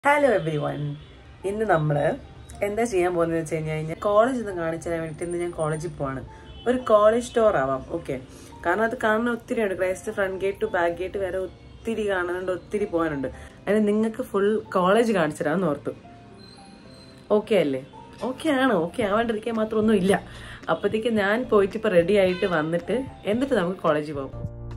Hello every one. ഇന്ന് നമ്മൾ എന്താ ചെയ്യാൻ പോകുന്നത് വെച്ച് കഴിഞ്ഞാൽ കോളേജ് ഒന്ന് കാണിച്ചു തരാൻ വേണ്ടിയിട്ട് ഇന്ന് ഞാൻ കോളേജിൽ പോവാണ്. ഒരു കോളേജ് ടൂർ ആവാം. ഓക്കെ, കാരണം അത് കാണാൻ ഒത്തിരി ഉണ്ട്. Christ front gate to back gate വരെ ഒത്തിരി കാണാനുണ്ട്, ഒത്തിരി പോകാനുണ്ട്. അതിന് നിങ്ങൾക്ക് ഫുൾ കോളേജ് കാണിച്ചു തരാമെന്ന് ഓർത്തു. ഓക്കെ അല്ലേ? ഓക്കെ ആണ്. ഓക്കെ ആവാണ്ടിരിക്കാൻ മാത്രമൊന്നും ഇല്ല. അപ്പോഴത്തേക്ക് ഞാൻ പോയിട്ട് ഇപ്പോൾ റെഡി ആയിട്ട് വന്നിട്ട് എന്നിട്ട് നമുക്ക് കോളേജിൽ പോകും.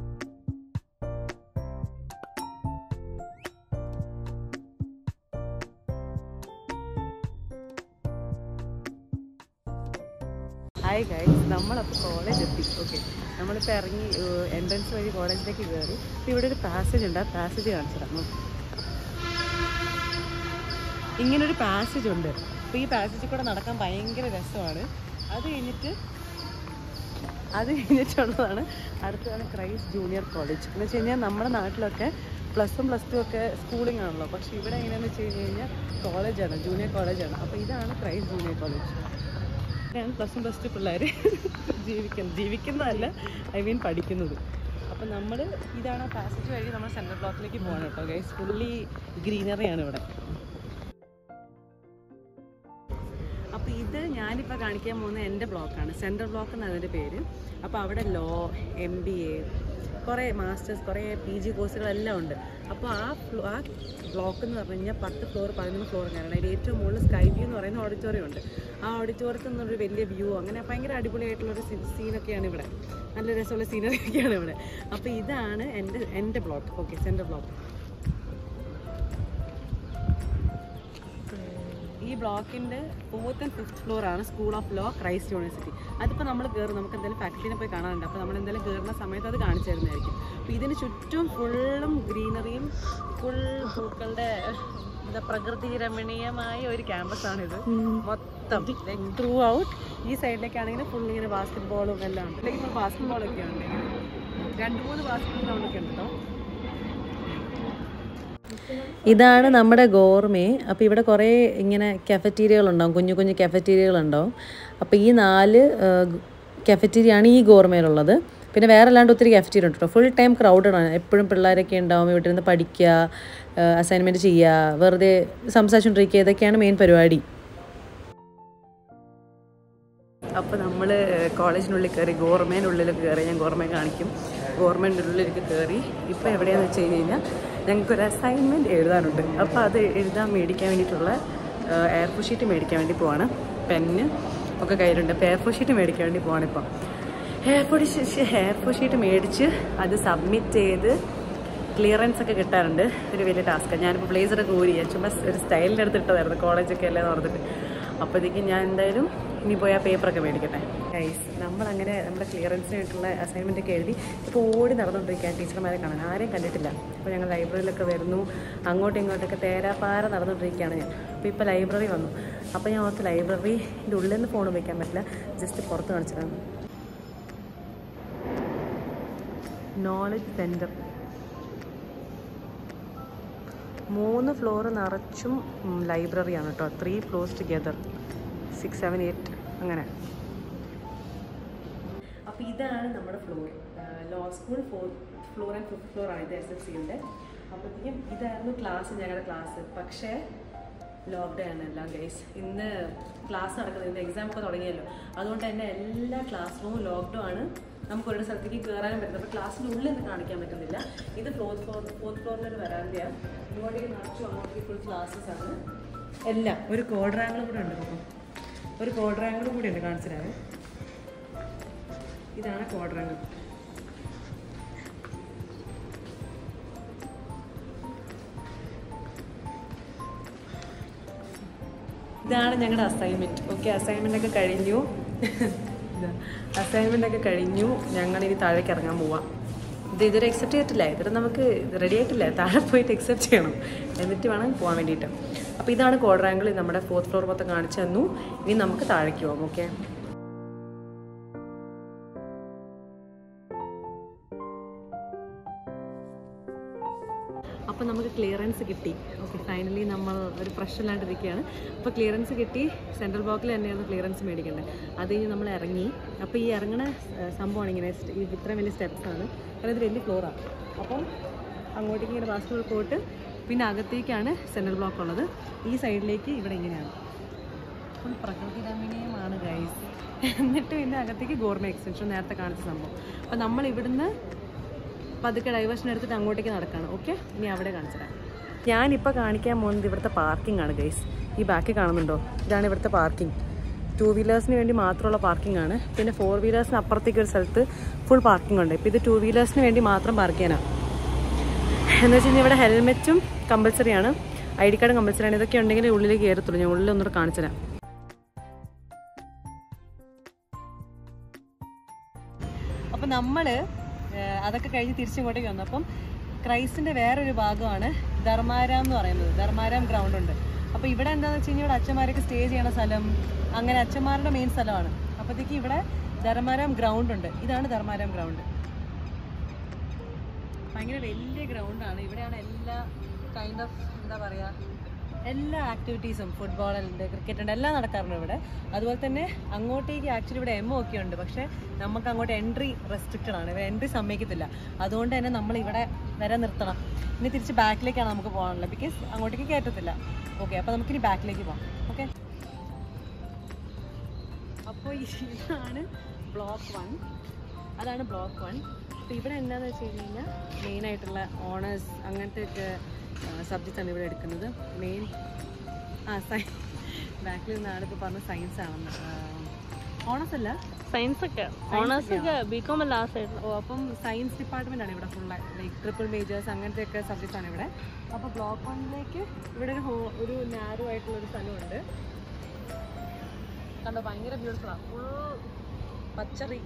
ഹായ് ഗൈസ്, നമ്മളപ്പോൾ കോളേജ് എത്തി. ഓക്കെ, നമ്മളിപ്പോൾ ഇറങ്ങി എൻട്രൻസ് വഴി കോളേജിലേക്ക് കയറി. അപ്പോൾ ഇവിടെ ഒരു പാസേജ് ഉണ്ട്. ആ പാസേജ് കാണിച്ചു തരാം. ഇങ്ങനൊരു പാസേജ് ഉണ്ട്. അപ്പോൾ ഈ പാസേജിൽ കൂടെ നടക്കാൻ ഭയങ്കര രസമാണ്. അത് കഴിഞ്ഞിട്ടുള്ളതാണ് അടുത്തതാണ് ക്രൈസ്റ്റ് ജൂനിയർ കോളേജ്. എന്ന് വെച്ച് കഴിഞ്ഞാൽ നമ്മുടെ നാട്ടിലൊക്കെ +1 +2 ഒക്കെ സ്കൂളിംഗ് ആണല്ലോ. പക്ഷേ ഇവിടെ എങ്ങനെയാണെന്ന് വെച്ച് കഴിഞ്ഞാൽ കോളേജാണ്, ജൂനിയർ കോളേജാണ്. അപ്പോൾ ഇതാണ് ക്രൈസ്റ്റ് ജൂനിയർ കോളേജ്. +1 +2 പിള്ളേർ ജീവിക്കുന്നതല്ല, ഐ മീൻ പഠിക്കുന്നത്. അപ്പം നമ്മൾ ഇതാണ് ആ പാസേജ് വഴി നമ്മൾ സെൻട്രൽ ബ്ലോക്കിലേക്ക് പോകണം കേട്ടോ ഗൈസ്. ഫുള്ളി ഗ്രീനറിയാണ് ഇവിടെ. അപ്പോൾ ഇത് ഞാനിപ്പോൾ കാണിക്കാൻ പോകുന്ന എൻ്റെ ബ്ലോക്കാണ്. സെൻട്രൽ ബ്ലോക്ക് എന്നാണ് അതിൻ്റെ പേര്. അപ്പോൾ അവിടെ ലോ, MBA, കുറേ മാസ്റ്റേഴ്സ്, കുറേ PG കോഴ്സുകളെല്ലാം ഉണ്ട്. അപ്പോൾ ആ ബ്ലോക്ക് എന്ന് പറഞ്ഞു കഴിഞ്ഞാൽ 10 ഫ്ലോർ 11 ഫ്ലോർ കാരണം അതിൽ ഏറ്റവും മുകളിൽ സ്കൈ വ്യൂ എന്ന് പറയുന്ന ഓഡിറ്റോറിയം ഉണ്ട്. ആ ഓഡിറ്റോറിയത്തിൽ നിന്നൊരു വലിയ വ്യൂ, അങ്ങനെ ഭയങ്കര അടിപൊളിയായിട്ടുള്ളൊരു സീനൊക്കെയാണ് ഇവിടെ. നല്ല രസമുള്ള സീനറിയൊക്കെയാണ് ഇവിടെ. അപ്പോൾ ഇതാണ് എൻ്റെ ബ്ലോക്ക്. Okay, central block. ഈ ബ്ലോക്കിൻ്റെ 4th and 5th ഫ്ലോറാണ് school of law, Christ university. അതിപ്പോൾ നമ്മൾ കയറും, നമുക്ക് എന്തായാലും ഫാക്കൽറ്റീനെ പോയി കാണാനുണ്ട്. അപ്പോൾ നമ്മൾ എന്തായാലും കയറുന്ന സമയത്ത് അത് കാണിച്ചു തരുന്നതായിരിക്കും. അപ്പോൾ ഇതിന് ചുറ്റും ഫുള്ളും ഗ്രീനറിയും ഫുൾ പൂക്കളുടെ പ്രകൃതി രമണീയമായ ഒരു ക്യാമ്പസാണിത് മൊത്തം. ത്രൂ ഔട്ട് ഈ സൈഡിലേക്കാണെങ്കിൽ ഫുൾ ഇങ്ങനെ ബാസ്കറ്റ് ബോളും എല്ലാം ഉണ്ട്. ഇപ്പോൾ ബാസ്കറ്റ് ബോളൊക്കെ ഉണ്ട്, 2-3 ബാസ്കറ്റ് ഗ്രൗണ്ടൊക്കെ ഉണ്ട് കേട്ടോ. ഇതാണ് നമ്മുടെ ഗോർമേ. അപ്പോൾ ഇവിടെ കുറേ ഇങ്ങനെ കഫറ്റീരിയകളുണ്ടാവും, കുഞ്ഞു കുഞ്ഞു കഫറ്റീരിയകളുണ്ടാവും. അപ്പോൾ ഈ 4 കഫറ്റീരിയാണ് ഈ ഗോർമേയിലുള്ളത്. പിന്നെ വേറെ അല്ലാണ്ട് ഒത്തിരി കഫറ്റീരിയ ഉണ്ട് കേട്ടോ. ഫുൾ ടൈം ക്രൗഡഡാണ്. എപ്പോഴും പിള്ളേരൊക്കെ ഉണ്ടാവും. ഇവിടെ നിന്ന് പഠിക്കുക, അസൈൻമെൻറ്റ് ചെയ്യുക, വെറുതെ സംസാരിച്ചുകൊണ്ടിരിക്കുക, ഇതൊക്കെയാണ് മെയിൻ പരിപാടി. അപ്പോൾ നമ്മൾ കോളേജിനുള്ളിൽ കയറി, ഗോർമേനുള്ളിൽ കയറി. ഞാൻ ഗോർമേ കാണിക്കും. ഗോർമെൻ്റ് ഉള്ളിലേക്ക് കയറി. ഇപ്പോൾ എവിടെയാണെന്ന് വെച്ച് കഴിഞ്ഞാൽ ഞങ്ങൾക്കൊരു അസൈൻമെൻറ്റ് എഴുതാനുണ്ട്. അപ്പോൾ അത് മേടിക്കാൻ വേണ്ടിയിട്ടുള്ള എയർഫോ ഷീറ്റ് മേടിക്കാൻ വേണ്ടി പോവാണ്. പെന്ന് ഒക്കെ കയ്യിലുണ്ട്. അപ്പോൾ എയർഫോ ഷീറ്റ് മേടിക്കാൻ വേണ്ടി പോവാണ്. ഇപ്പം എയർഫോ ഷീറ്റ് മേടിച്ച് അത് സബ്മിറ്റ് ചെയ്ത് ക്ലിയറൻസ് ഒക്കെ കിട്ടാറുണ്ട്. ഒരു വലിയ ടാസ്ക്കാണ്. ഞാനിപ്പോൾ ബ്ലേസറൊക്കെ ഊരി, ഞാൻ ചുമ്മാ ഒരു സ്റ്റൈലിൻ്റെ അടുത്ത് ഇട്ടതായിരുന്നു, കോളേജൊക്കെ അല്ലേ ഓർത്തിട്ട്. അപ്പോഴത്തേക്കും ഞാൻ എന്തായാലും ഇനി പോയി ആ പേപ്പറൊക്കെ മേടിക്കട്ടെ. ഗൈസ്, നമ്മളങ്ങനെ നമ്മുടെ ക്ലിയറൻസിനായിട്ടുള്ള അസൈൻമെൻറ്റൊക്കെ എഴുതി ഇപ്പോൾ ഓടി നടന്നുകൊണ്ടിരിക്കുകയാണ്. ടീച്ചർമാരെ കാണാൻ ആരെയും കണ്ടിട്ടില്ല. അപ്പോൾ ഞങ്ങൾ ലൈബ്രറിയിലൊക്കെ വരുന്നു, അങ്ങോട്ടും ഇങ്ങോട്ടൊക്കെ തേരാപ്പാര നടന്നുകൊണ്ടിരിക്കുകയാണ് ഞാൻ. അപ്പോൾ ഇപ്പോൾ ലൈബ്രറി വന്നു. അപ്പോൾ ഞാൻ ഓർത്ത് ലൈബ്രറിൻ്റെ ഉള്ളിൽ നിന്ന് ഫോൺ വയ്ക്കാൻ പറ്റില്ല, ജസ്റ്റ് പുറത്ത് കാണിച്ചതാണ്. നോളജ് സെൻറ്റർ 3 ഫ്ലോർ നിറച്ചും ലൈബ്രറിയാണ് കേട്ടോ. 3 ഫ്ലോർസ് ടുഗെദർ, 6, 7, 8 അങ്ങനെ. അപ്പോൾ ഇതാണ് നമ്മുടെ floor. Law school 4th floor and 5th ഫ്ലോറാണ് ഇത് SSCയുടെ. അപ്പോഴത്തേക്കും ഇതായിരുന്നു ക്ലാസ്, ഞങ്ങളുടെ ക്ലാസ്. പക്ഷേ ലോക്ക്ഡൗൺ ആണ് എല്ലാം ഗൈസ്. ഇന്ന് ക്ലാസ് നടക്കുന്നത്, ഇന്ന് എക്സാം ഒക്കെ തുടങ്ങിയല്ലോ. അതുകൊണ്ട് തന്നെ എല്ലാ ക്ലാസ് റൂമും ലോക്ക്ഡൗൺ ആണ്. നമുക്ക് ഒരു സ്ഥലത്തേക്ക് കയറാനും പറ്റില്ല. അപ്പോൾ ക്ലാസ്സിനുള്ളിൽ നിന്ന് കാണിക്കാൻ പറ്റുന്നില്ല. ഇത് 4th ഫ്ലോറിലൊരു വരാന്തയാണ്. ഇങ്ങോട്ടേക്ക് നിറച്ചു, അങ്ങോട്ടേക്ക് ഫുൾ ക്ലാസ്സസ് ആണ് എല്ലാം. ഒരു ക്വാഡ്രാങ്കിളും കൂടെ ഉണ്ട്. അപ്പം ഒരു ക്വാഡ്രാങ്കിളും കൂടി ഉണ്ട്, കാണിച്ചു തരാം. ഇതാണ് ക്വാഡ്രാങ്കിൾ. ഇതാണ് ഞങ്ങളുടെ അസൈൻമെൻറ്റ്. ഓക്കെ, അസൈൻമെൻ്റ് ഒക്കെ കഴിഞ്ഞു. ഞങ്ങളിനി താഴേക്ക് ഇറങ്ങാൻ പോവാം. ഇതൊരു അക്സെപ്റ്റ് ചെയ്തിട്ടില്ല, ഇതൊരു നമുക്ക് റെഡി ആയിട്ടില്ല. താഴെ പോയിട്ട് അക്സെപ്റ്റ് ചെയ്യണം, എന്നിട്ട് വേണം പോകാൻ വേണ്ടിയിട്ട്. അപ്പോൾ ഇതാണ് ക്വാഡ്രാങ്കിൾ. നമ്മുടെ 4th ഫ്ലോർ മൊത്തം കാണിച്ചു തന്നു. ഇനി നമുക്ക് താഴേക്ക് പോകാം. ഓക്കെ, അപ്പോൾ നമുക്ക് ക്ലിയറൻസ് കിട്ടി. ഓക്കെ, ഫൈനലി നമ്മൾ ഒരു പ്രശ്നമില്ലാണ്ടിരിക്കുകയാണ്. അപ്പോൾ ക്ലിയറൻസ് കിട്ടി. സെൻട്രൽ ബ്ലോക്കിൽ തന്നെയായിരുന്നു ക്ലിയറൻസ് മേടിക്കേണ്ടത്. അത് കഴിഞ്ഞ് നമ്മൾ ഇറങ്ങി. അപ്പോൾ ഈ ഇറങ്ങുന്ന സംഭവമാണ് ഇങ്ങനെ, ഇത്രയും വലിയ സ്റ്റെപ്സാണ്. കാരണം ഇത് വലിയ ഫ്ലോറാണ്. അപ്പം അങ്ങോട്ടേക്ക് ഇങ്ങനെ ബാസ്കറ്റ് പോയിട്ട് പിന്നെ അകത്തേക്കാണ് സെൻട്രൽ ബ്ലോക്ക് ഉള്ളത്. ഈ സൈഡിലേക്ക് ഇവിടെ ഇങ്ങനെയാണ്. ഫുൾ പ്രകൃതി രമണീയമാണ് ഗൈസ്. എന്നിട്ട് പിന്നെ അകത്തേക്ക് ഗോർമേ എക്സ്റ്റൻഷൻ നേരത്തെ കാണിച്ച സംഭവം. അപ്പോൾ നമ്മൾ ഇവിടുന്ന് പതുക്കെ ഡൈവേർഷൻ എടുത്തിട്ട് അങ്ങോട്ടേക്ക് നടക്കുകയാണ്. ഓക്കെ, ഇനി അവിടെ കാണിച്ചുതരാം. ഞാനിപ്പോൾ കാണിക്കാൻ പോകുന്നത് ഇവിടുത്തെ പാർക്കിംഗ് ആണ് ഗൈസ്. ഈ ബാക്കിൽ കാണുന്നുണ്ടോ? ഇതാണ് ഇവിടുത്തെ പാർക്കിംഗ്. 2 വീലേഴ്സിന് വേണ്ടി മാത്രമുള്ള പാർക്കിംഗ് ആണ്. പിന്നെ 4 വീലേഴ്സിന് അപ്പുറത്തേക്ക് ഒരു സ്ഥലത്ത് ഫുൾ പാർക്കിംഗ് ഉണ്ട്. ഇപ്പോൾ ഇത് 2 വീലേഴ്സിന് വേണ്ടി മാത്രം പാർക്ക് ചെയ്യാനാണ്. എന്ന് വെച്ച് കഴിഞ്ഞാൽ ഇവിടെ ഹെൽമെറ്റും കമ്പൽസറിയാണ്, ID കാർഡും കമ്പൽസറിയാണ്. ഇതൊക്കെ ഉണ്ടെങ്കിൽ ഉള്ളിലേക്ക് കയറത്തുള്ളൂ. ഞാൻ ഉള്ളിൽ ഒന്നുകൂടെ കാണിച്ചു തരാം. അപ്പം നമ്മൾ അതൊക്കെ കഴിഞ്ഞ് തിരിച്ചിങ്ങോട്ടേക്ക് വന്നു. അപ്പം ക്രൈസ്റ്റിൻ്റെ വേറൊരു ഭാഗമാണ് ധർമാരാം എന്ന് പറയുന്നത്. ധർമാരാം ഗ്രൗണ്ട് ഉണ്ട്. അപ്പോൾ ഇവിടെ എന്താണെന്ന് വെച്ച് കഴിഞ്ഞാൽ ഇവിടെ അച്ഛന്മാരൊക്കെ സ്റ്റേ ചെയ്യണ സ്ഥലം, അങ്ങനെ അച്ഛന്മാരുടെ മെയിൻ സ്ഥലമാണ്. അപ്പോഴത്തേക്ക് ഇവിടെ ധർമാരാം ഗ്രൗണ്ട് ഉണ്ട്. ഇതാണ് ധർമാരാം ഗ്രൗണ്ട്. ഭയങ്കര വലിയ ഗ്രൗണ്ടാണ്. ഇവിടെയാണ് എല്ലാ കൈൻഡ് ഓഫ് എന്താ പറയുക, എല്ലാ ആക്ടിവിറ്റീസും, ഫുട്ബോൾ ഉണ്ട്, ക്രിക്കറ്റ് ഉണ്ട്, എല്ലാം നടക്കാറുണ്ട് ഇവിടെ. അതുപോലെ തന്നെ അങ്ങോട്ടേക്ക് ആക്ച്വലി ഇവിടെ എമ്മോ ഒക്കെ ഉണ്ട്. പക്ഷേ നമുക്ക് അങ്ങോട്ട് എൻട്രി റെസ്ട്രിക്റ്റഡ് ആണ്. ഇവിടെ എൻട്രി സമ്മതിക്കത്തില്ല. അതുകൊണ്ട് തന്നെ നമ്മൾ ഇവിടെ വരെ നിർത്തണം. ഇനി തിരിച്ച് ബാക്കിലേക്കാണ് നമുക്ക് പോകാനുള്ളത്. ബിക്കോസ് അങ്ങോട്ടേക്ക് കയറ്റത്തില്ല. ഓക്കെ, അപ്പോൾ നമുക്കിനി ബാക്കിലേക്ക് പോകാം. ഓക്കെ, അപ്പോൾ ഇതാണ് ബ്ലോക്ക് 1. അതാണ് ബ്ലോക്ക് 1. അപ്പോൾ ഇവിടെ എന്താണെന്ന് വെച്ച് കഴിഞ്ഞാൽ മെയിനായിട്ടുള്ള ഓണേഴ്സ് അങ്ങനത്തെ ഒക്കെ സബ്ജക്റ്റാണ് ഇവിടെ എടുക്കുന്നത്. മെയിൻ ബാക്കിൽ നിന്നാണ് ഇപ്പോൾ പറഞ്ഞ സയൻസ് ആണെന്ന്. ഓണേഴ്സ് അല്ല, സയൻസൊക്കെ. ഓണേഴ്സൊക്കെ ബികോം അല്ല ആ സൈഡിൽ. ഓ, അപ്പം സയൻസ് ഡിപ്പാർട്ട്മെൻ്റ് ആണ് ഇവിടെ ഫുള്ള്. ലൈക്ക് ട്രിപ്പിൾ മേജേഴ്സ് അങ്ങനത്തെയൊക്കെ സബ്ജക്റ്റാണ് ഇവിടെ. അപ്പോൾ ബ്ലോക്ക് 1ലേക്ക് ഇവിടെ ഒരു നാരോ ആയിട്ടുള്ളൊരു സ്ഥലമുണ്ട്. കണ്ടോ, ഭയങ്കര ബ്യൂട്ടിഫുള്ളാണ്. Full പച്ചറി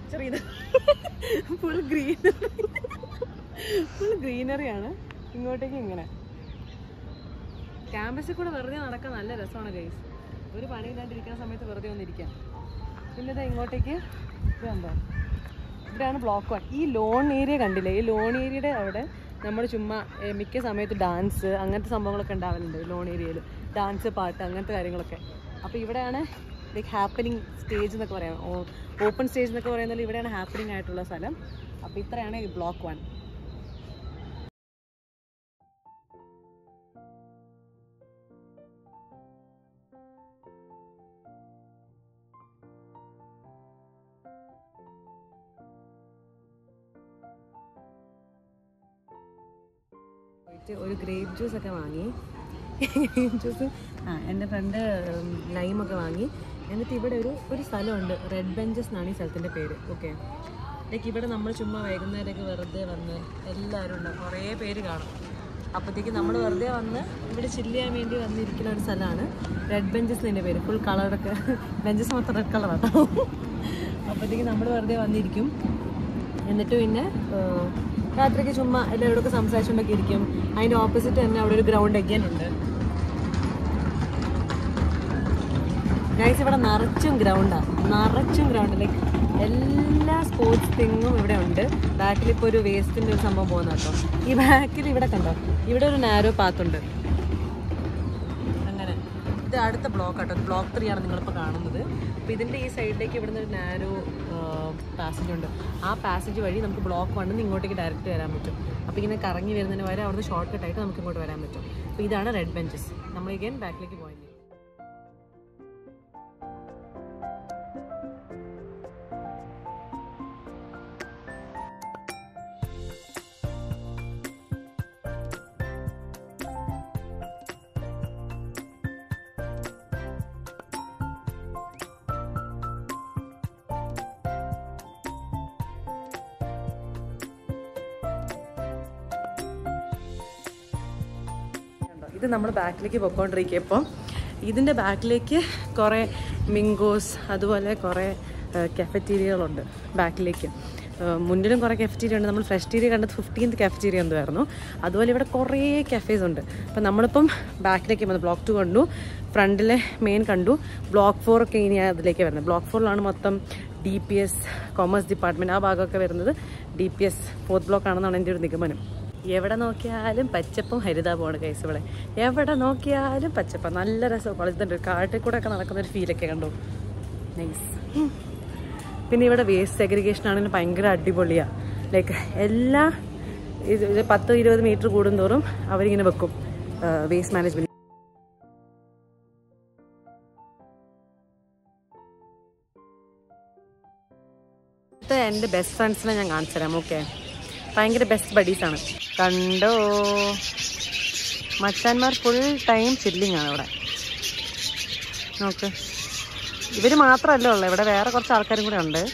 full ഗ്രീനറിയാണ്. ഇങ്ങോട്ടേക്ക് ഇങ്ങനെ ക്യാമ്പസിൽ കൂടെ വെറുതെ നടക്കാൻ നല്ല രസമാണ് ഗൈസ്. ഒരു പണിയില്ലാണ്ടിരിക്കുന്ന സമയത്ത് വെറുതെ ഒന്നിരിക്കാം. പിന്നെ ഇത് ഇങ്ങോട്ടേക്ക് ഇതെന്തോ, ഇവിടെയാണ് ബ്ലോക്ക് 1. ഈ ലോൺ ഏരിയ കണ്ടില്ലേ? ഈ ലോൺ ഏരിയയുടെ അവിടെ നമ്മൾ ചുമ്മാ മിക്ക സമയത്ത് ഡാൻസ് അങ്ങനത്തെ സംഭവങ്ങളൊക്കെ ഉണ്ടാവലുണ്ട്. ലോൺ ഏരിയയിൽ ഡാൻസ്, പാട്ട്, അങ്ങനത്തെ കാര്യങ്ങളൊക്കെ. അപ്പോൾ ഇവിടെയാണ് ലൈക്ക് ഹാപ്പനിങ് സ്റ്റേജ് എന്നൊക്കെ പറയാം, ഓപ്പൺ സ്റ്റേജ് എന്നൊക്കെ പറയുന്നത് ഇവിടെയാണ് ഹാപ്പനിങ് ആയിട്ടുള്ള സ്ഥലം. അപ്പോൾ ഇത്രയാണ് ഈ ബ്ലോക്ക് 1. ഒരു ഗ്രേപ്പ് ജ്യൂസ് ഒക്കെ വാങ്ങി. ഗ്രേപ്പ് ജ്യൂസ് എൻ്റെ ഫ്രണ്ട് ലൈമൊക്കെ വാങ്ങി. എന്നിട്ട് ഇവിടെ ഒരു സ്ഥലമുണ്ട്, റെഡ് ബെഞ്ചസ് എന്നാണ് ഈ സ്ഥലത്തിൻ്റെ പേര്. ഓക്കെ, ലൈക്ക് ഇവിടെ നമ്മൾ ചുമ്മാ വൈകുന്നേരമൊക്കെ വെറുതെ വന്ന് എല്ലാവരും ഉണ്ടാവും, കുറേ പേര് കാണും. അപ്പോഴത്തേക്ക് നമ്മൾ വെറുതെ വന്ന് ഇവിടെ ചില്ല് ചെയ്യാൻ വേണ്ടി വന്നിരിക്കുന്ന ഒരു സ്ഥലമാണ് റെഡ് ബെഞ്ചസ് എന്നതിൻ്റെ പേര്. ഫുൾ കളറൊക്കെ, ബെഞ്ചസ് മൊത്തം റെഡ് കളറാട്ടോ. അപ്പോഴത്തേക്ക് നമ്മൾ വെറുതെ വന്നിരിക്കും. എന്നിട്ട് പിന്നെ രാത്രിക്ക് ചുമ്മാ എല്ലാവരോടൊക്കെ സംസാരിച്ചുകൊണ്ടൊക്കെ ഇരിക്കും. അതിൻ്റെ ഓപ്പോസിറ്റ് തന്നെ അവിടെ ഒരു ഗ്രൗണ്ട് അഗൈൻ ഉണ്ട് ഗൈസ്. ഇവിടെ നിറച്ചും ഗ്രൗണ്ട് ലൈക്ക് എല്ലാ സ്പോർട്സ് തിങ്ങും ഇവിടെ ഉണ്ട്. ബാക്കിലിപ്പോൾ ഒരു വേസ്റ്റിൻ്റെ ഒരു സംഭവം പോകുന്ന കേട്ടോ. ഈ ബാക്കിൽ ഇവിടെ കണ്ടോ, ഇവിടെ ഒരു നാരോ പാത്തുണ്ട്. അങ്ങനെ ഇത് അടുത്ത ബ്ലോക്ക് കേട്ടോ, ബ്ലോക്ക് 3 ആണ് നിങ്ങളിപ്പോൾ കാണുന്നത്. അപ്പോൾ ഇതിൻ്റെ ഈ സൈഡിലേക്ക് ഇവിടുന്ന് ഒരു നാരോ പാസേജ് ഉണ്ട്. ആ പാസേജ് വഴി നമുക്ക് ബ്ലോക്ക് 1 ഇങ്ങോട്ടേക്ക് ഡയറക്റ്റ് വരാൻ പറ്റും. അപ്പോൾ ഇങ്ങനെ കറങ്ങി വരുന്നതിന് വരെ അവിടുന്ന് ഷോർട്ട് കട്ടായിട്ട് നമുക്ക് ഇങ്ങോട്ട് വരാൻ പറ്റും. അപ്പോൾ ഇതാണ് റെഡ് ബെഞ്ചസ്. നമ്മൾ ഇഗൈൻ ബാക്കിലേക്ക് പോയി. ഇത് നമ്മൾ ബാക്കിലേക്ക് പോയിക്കൊണ്ടിരിക്കുക. ഇപ്പം ഇതിൻ്റെ ബാക്കിലേക്ക് കുറേ മിങ്കോസ് അതുപോലെ കുറേ കഫറ്റീരിയകളുണ്ട് ബാക്കിലേക്ക്. മുന്നിലും കുറേ കഫറ്റീരിയ ഉണ്ട്. നമ്മൾ ഫ്രഷ് കണ്ടത് 15th കഫറ്റീരിയ എന്തായിരുന്നു. അതുപോലെ ഇവിടെ കുറേ കഫേസ് ഉണ്ട്. അപ്പം നമ്മളിപ്പം ബാക്കിലേക്ക് വന്നു. ബ്ലോക്ക് 2 കണ്ടു, ഫ്രണ്ടിലെ മെയിൻ കണ്ടു. ബ്ലോക്ക് 4 ഒക്കെ ഇനി അതിലേക്ക് വരുന്നത്. ബ്ലോക്ക് 4ലാണ് മൊത്തം DPS കോമേഴ്സ് ഡിപ്പാർട്ട്മെൻറ്റ് ആ ഭാഗമൊക്കെ വരുന്നത്. DPS 4th ബ്ലോക്ക് ആണെന്നാണ് എൻ്റെ ഒരു നിഗമനം. എവിടെ നോക്കിയാലും പച്ചപ്പും ഹരിതാപമാണ് കൈസ്. ഇവിടെ എവിടെ നോക്കിയാലും പച്ചപ്പം, നല്ല രസം. കോളേജിൻ്റെ കാട്ടിൽ കൂടെ ഒക്കെ നടക്കുന്നൊരു ഫീലൊക്കെ കണ്ടു. നൈസ്. പിന്നെ ഇവിടെ വേസ്റ്റ് സെഗ്രിഗേഷൻ ആണെങ്കിൽ ഭയങ്കര അടിപൊളിയാണ്. ലൈക്ക് എല്ലാ ഇത് 10-20 മീറ്റർ കൂടുന്തോറും അവരിങ്ങനെ വെക്കും വേസ്റ്റ് മാനേജ്മെന്റ്. എൻ്റെ ബെസ്റ്റ് ഫ്രണ്ട്സിനെ ഞാൻ കാണിച്ചു തരാം. ഓക്കെ, ഭയങ്കര ബെസ്റ്റ് ബഡീസാണ്. കണ്ടോ, മച്ചാന്മാർ ഫുൾ ടൈം ചില്ലിങ് ആണ് ഇവിടെ. നോക്ക്, ഇവർ മാത്രമല്ല ഉള്ളത്, ഇവിടെ വേറെ കുറച്ച് ആൾക്കാരും കൂടെ ഉണ്ട്.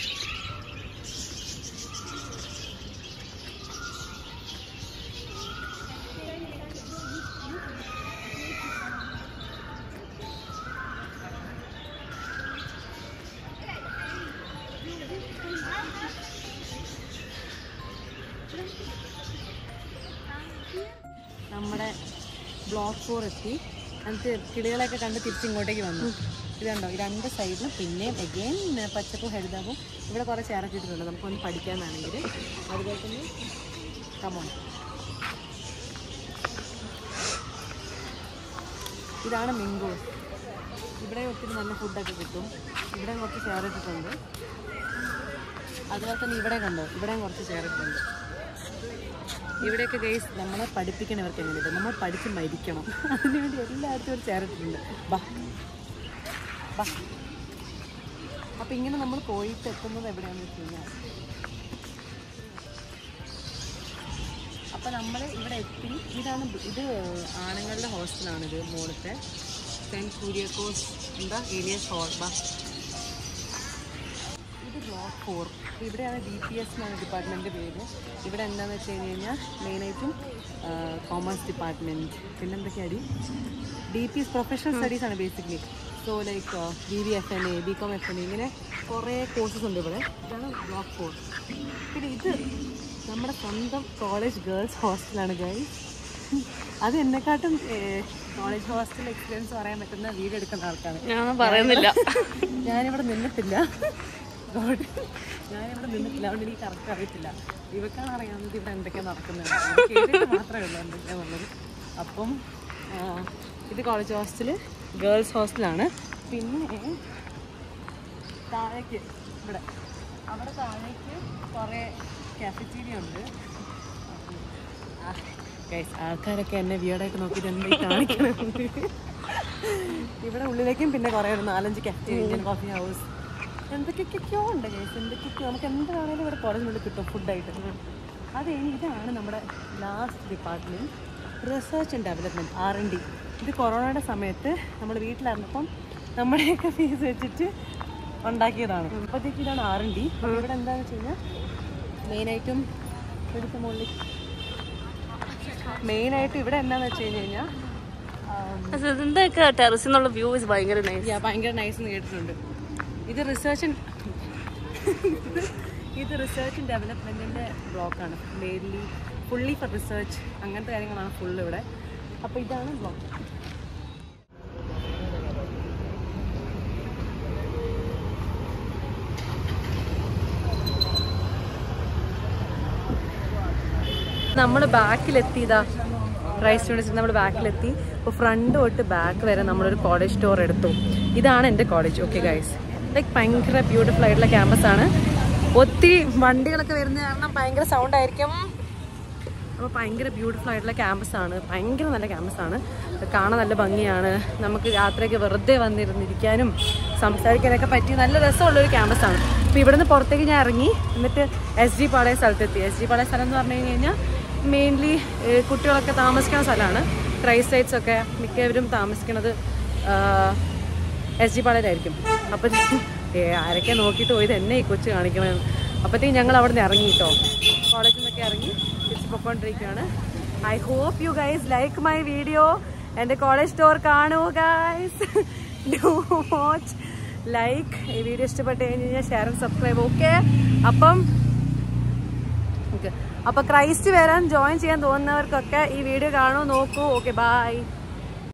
നമ്മുടെ ബ്ലോക്ക് 4 എത്തി. എന്നിട്ട് കിളികളൊക്കെ കണ്ട് തിരിച്ചിങ്ങോട്ടേക്ക് വന്നു. ഇതുണ്ടോ, ഈ 2 സൈഡിലും പിന്നെയും എഗെയിൻ പച്ചപ്പും ഹരിതാപും. ഇവിടെ കുറേ ചേർത്തിട്ടുണ്ട് നമുക്കൊന്ന് പഠിക്കാനാണെങ്കിൽ. അതുപോലെ തന്നെ കമോൺ, ഇതാണ് മിങ്കോസ്. ഇവിടെ ഒത്തിരി നല്ല ഫുഡൊക്കെ കിട്ടും. ഇവിടെ കുറച്ച് ചേർത്തിട്ടുണ്ട്. അതുപോലെ തന്നെ ഇവിടെ കണ്ടോ, ഇവിടെയും കുറച്ച് ചേർത്തിട്ടുണ്ട്. ഇവിടെയൊക്കെ ഗൈസ് നമ്മളെ പഠിപ്പിക്കണവർക്ക് എങ്ങനെയുണ്ട്, നമ്മൾ പഠിച്ച് മരിക്കണം. അതിനുവേണ്ടി എല്ലായിടത്തും ഒരു ചേർത്തിട്ടുണ്ട്. ബാ ബാ. അപ്പം ഇങ്ങനെ നമ്മൾ പോയിട്ട് എത്തുന്നത് എവിടെയാണെന്ന് വെച്ച് കഴിഞ്ഞാൽ, അപ്പം നമ്മൾ ഇവിടെ എത്തി. ഇതാണ്, ഇത് ആണുങ്ങളുടെ ഹോസ്റ്റലാണിത്, മോളത്തെ സെൻറ്റ് കുര്യാക്കോസ് എന്താ ഏലിയസ് ഹോൾ. ബാ, ഇത് ബ്ലോക്ക് 4. ഇവിടെയാണ് DPS എന്നാണ് ഡിപ്പാർട്ട്മെൻറ്റിൻ്റെ പേര്. ഇവിടെ എന്താണെന്ന് വെച്ച് കഴിഞ്ഞാൽ മെയിനായിട്ടും കോമേഴ്സ് ഡിപ്പാർട്ട്മെൻറ്റ്, പിന്നെന്തൊക്കെയാണ് DPS പ്രൊഫഷണൽ സ്റ്റഡീസാണ് basically. So like BBFNA, BCom FNA, ഇങ്ങനെ കുറേ കോഴ്സസ് ഉണ്ട് ഇവിടെ. ഇതാണ് ബ്ലോക്ക് 4. പിന്നെ ഇത് നമ്മുടെ സ്വന്തം കോളേജ് ഗേൾസ് ഹോസ്റ്റലാണ് ഗൈസ്. അത് എന്നെക്കാട്ടും കോളേജ് ഹോസ്റ്റൽ എക്സ്പീരിയൻസ് പറയാൻ പറ്റുന്ന വീഡിയോ എടുക്കുന്ന ആൾക്കാണ്. ഞാൻ പറയുന്നില്ല, ഞാനിവിടെ നിന്നിട്ടില്ല. ഞാനിവിടെ നിന്നിട്ടില്ല, അതുകൊണ്ട് എനിക്ക് കറക്റ്റ് അറിയത്തില്ല. ഇവക്കാണ് അറിയാവുന്നത് ഇവിടെ എന്തൊക്കെയാണ് നടക്കുന്നത്. മാത്രമേ ഉള്ളൂ എന്തൊക്കെയാണുള്ളത്. അപ്പം ഇത് കോളേജ് ഹോസ്റ്റൽ ഗേൾസ് ഹോസ്റ്റലാണ്. പിന്നെ താഴേക്ക് ഇവിടെ അവിടെ താഴേക്ക് കുറേ കാഫറ്റീരിയ ഉണ്ട്. ഗൈസ്, ആൾക്കാരൊക്കെ എന്നെ വിയർഡായിട്ട് നോക്കിയിട്ട് എന്തായി കാണിക്കുന്നുണ്ട്. ഇവിടെ ഉള്ളിലേക്കും പിന്നെ കുറേ ഒരു 4-5 കാഫറ്റീരിയ, ഇന്ത്യൻ കോഫി ഹൗസ്, എന്തൊക്കെയൊക്കെയോ ഉണ്ട് ഗൈസ്. എന്തൊക്കെയൊക്കെയോ നമുക്ക് എന്ത് വേണമെങ്കിലും ഇവിടെ കോളേജിനുള്ളിൽ കിട്ടും ഫുഡായിട്ട്. അത് കഴിഞ്ഞ് ഇതാണ് നമ്മുടെ last department, research and development, R&D. ഇത് കൊറോണയുടെ സമയത്ത് നമ്മൾ വീട്ടിലായിരുന്നപ്പം നമ്മുടെയൊക്കെ ഫീസ് വെച്ചിട്ട് ഉണ്ടാക്കിയതാണ്. അപ്പോഴത്തേക്ക് ഇതാണ് R&D. ഇവിടെ എന്താണെന്ന് വെച്ച് കഴിഞ്ഞാൽ മെയിനായിട്ടും ഇവിടെ എന്താണെന്ന് വെച്ച് കഴിഞ്ഞാൽ ടെറസിൽ നിന്നുള്ള വ്യൂ ഭയങ്കര നൈസ്. ഭയങ്കര നൈസ് എന്ന് കേട്ടിട്ടുണ്ട്. ഇത് റിസർച്ച് ആൻഡ് ഡെവലപ്മെൻറ്റിൻ്റെ ബ്ലോക്കാണ്. മെയിൻലി ഫുള്ളി ഫോർ റിസർച്ച്, അങ്ങനത്തെ കാര്യങ്ങളാണ് ഫുള്ള് ഇവിടെ. അപ്പോൾ ഇതാണ് ബ്ലോക്ക്. നമ്മൾ ബാക്കിലെത്തിയതാ, റൈസ് സ്റ്റുഡൻസ് നമ്മൾ ബാക്കിലെത്തി. അപ്പോൾ ഫ്രണ്ട് തൊട്ട് ബാക്ക് വരെ നമ്മളൊരു കോളേജ് ടൂർ എടുത്തു. ഇതാണ് എൻ്റെ കോളേജ്. ഓക്കെ ഗൈസ്, ലൈക്ക് ഭയങ്കര ബ്യൂട്ടിഫുൾ ആയിട്ടുള്ള ക്യാമ്പസാണ്. ഒത്തിരി വണ്ടികളൊക്കെ വരുന്ന കാരണം ഭയങ്കര സൗണ്ട് ആയിരിക്കും. അപ്പോൾ ഭയങ്കര ബ്യൂട്ടിഫുൾ ആയിട്ടുള്ള ക്യാമ്പസാണ്, ഭയങ്കര നല്ല ക്യാമ്പസാണ്. കാണാൻ നല്ല ഭംഗിയാണ്. നമുക്ക് യാത്രയ്ക്ക് വെറുതെ വന്നിരുന്നിരിക്കാനും സംസാരിക്കാനൊക്കെ പറ്റി നല്ല രസമുള്ളൊരു ക്യാമ്പസാണ്. അപ്പോൾ ഇവിടെ നിന്ന് പുറത്തേക്ക് ഞാൻ ഇറങ്ങി, എന്നിട്ട് SG പാളയം സ്ഥലത്തെത്തി. SG പാളയം സ്ഥലം എന്ന് പറഞ്ഞു കഴിഞ്ഞാൽ മെയിൻലി കുട്ടികളൊക്കെ താമസിക്കുന്ന സ്ഥലമാണ്. ക്രൈസ്റ്റ് ഒക്കെ മിക്കവരും താമസിക്കുന്നത് SG പാളയത്തിലായിരിക്കും. അപ്പോൾ ആരൊക്കെ നോക്കിയിട്ട് പോയത് എന്നെ ഈ കൊച്ചു കാണിക്കണമെന്ന്. അപ്പോഴത്തേക്കും ഞങ്ങൾ അവിടെ നിന്ന് ഇറങ്ങി കേട്ടോ, കോളേജിൽ നിന്നൊക്കെ ഇറങ്ങി തിരിച്ച് പൊയ്ക്കൊണ്ടിരിക്കുകയാണ്. I hope you guys like my video. എൻ്റെ കോളേജ് ടൂർ കാണൂ ഗൈസ്. Do watch, like. ഈ വീഡിയോ ഇഷ്ടപ്പെട്ട് കഴിഞ്ഞാൽ ഷെയർ ആൻഡ് സബ്സ്ക്രൈബ്. ഓക്കെ, അപ്പോൾ ക്രൈസ്റ്റ് വരാൻ ജോയിൻ ചെയ്യാൻ തോന്നുന്നവർക്കൊക്കെ ഈ വീഡിയോ കാണൂ, നോക്കൂ. Okay, by.